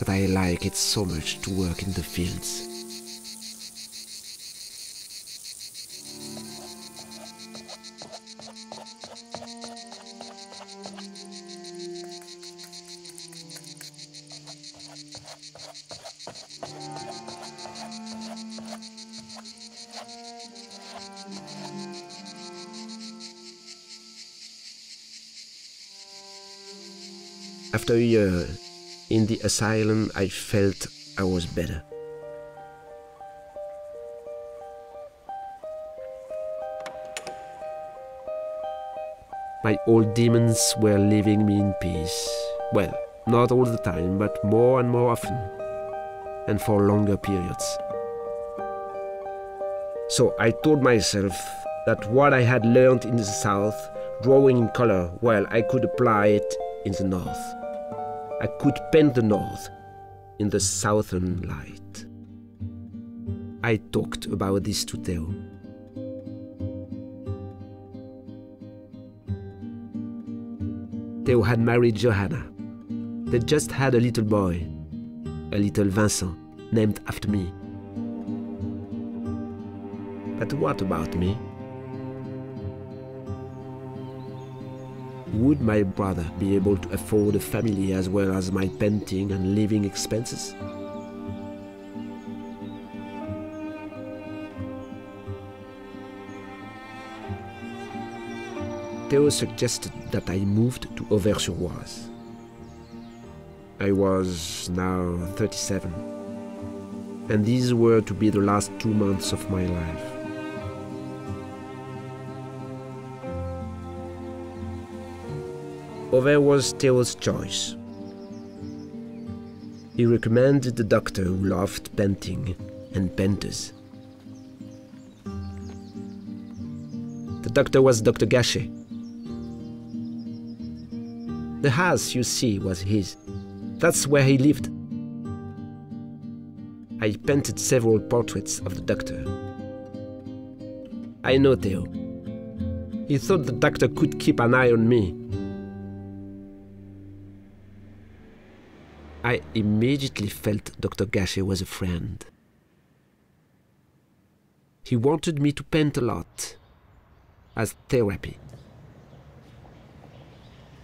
but I like it so much to work in the fields. After a year in the asylum, I felt I was better. My old demons were leaving me in peace. Well, not all the time, but more and more often, and for longer periods. So I told myself that what I had learned in the south, drawing in color, well, I could apply it in the north. I could paint the north in the southern light. I talked about this to Theo. Theo had married Johanna. They just had a little boy, a little Vincent, named after me. But what about me? Would my brother be able to afford a family as well as my painting and living expenses? Theo suggested that I moved to Auvers-sur-Oise. I was now 37, and these were to be the last 2 months of my life. Auvers was Theo's choice. He recommended the doctor who loved painting and painters. The doctor was Dr. Gachet. The house you see was his. That's where he lived. I painted several portraits of the doctor. I know Theo. He thought the doctor could keep an eye on me. I immediately felt Dr. Gachet was a friend. He wanted me to paint a lot, as therapy.